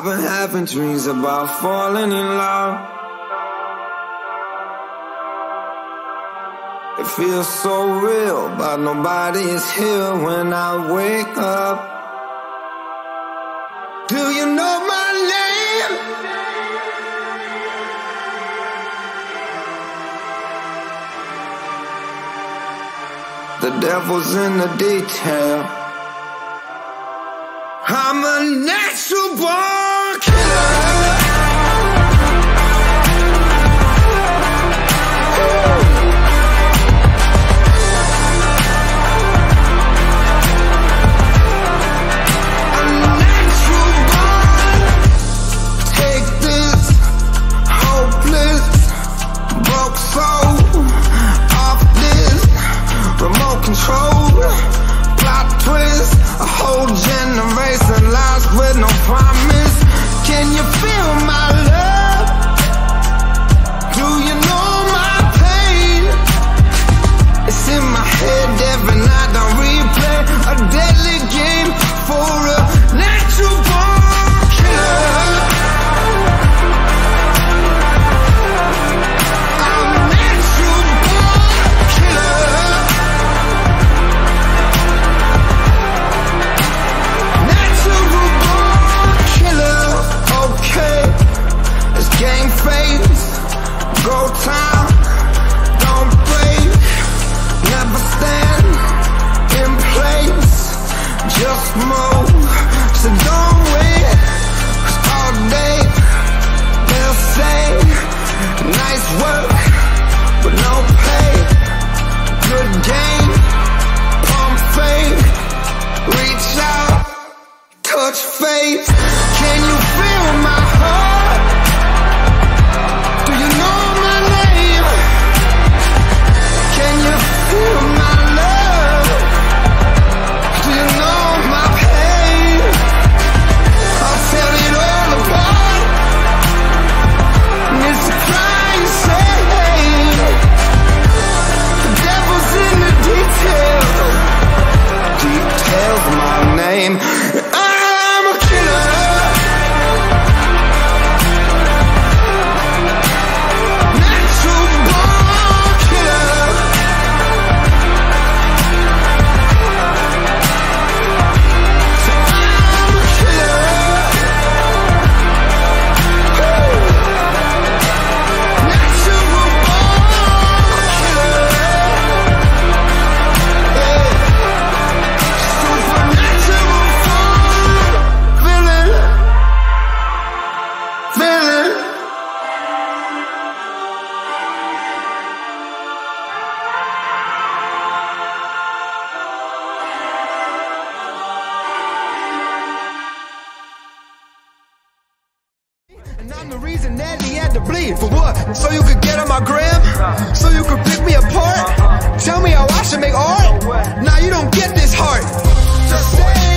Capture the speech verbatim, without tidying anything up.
been having dreams about falling in love. It feels so real, but nobody is here when I wake up. Do you know my name? The devil's in the detail. I'm a natural born killer. Control, plot twist, a whole generation lost with no promise. Can you feel my love? Do you know my pain? It's in my head every night. I replay a deadly game for a natural born killer. I'm a natural born killer. Game face, go time, don't break, never stand in place, just move, so don't wait, 'cause all day they'll say, nice work, but no pay, good game, pump fake, reach out, touch faith, can you feel my heart? And I'm the reason that he had to bleed. For what? So you could get on my gram? So you could pick me apart? Tell me how I should make art? Now you don't get this heart. Just say